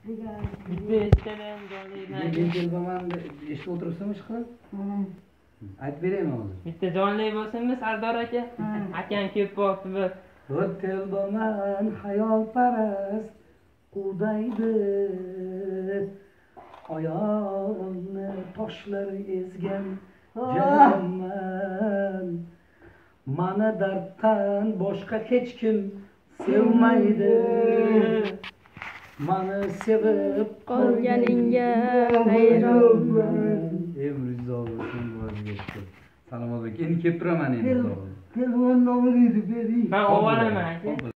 Bitta eshitaman jonli. Men telefon eshitib o'tiribsizmi ishqilib? Aytib beraymi hozir? Bitta jonli bo'lsinmi Sardor aka? Akam kelib qolibdi bir. Telbaman hayolparast qudaydi. Oyog'imni toshlar ezgan jonman. Mana darddan boshqa hech kim sevmaydi. Mani sevib qolganingga hayronman. Emrizo bo'lsin vaziyatda. Salomat aka, endi kelib turaman endi. Telefon nomeringizni bering. Men olaman aka.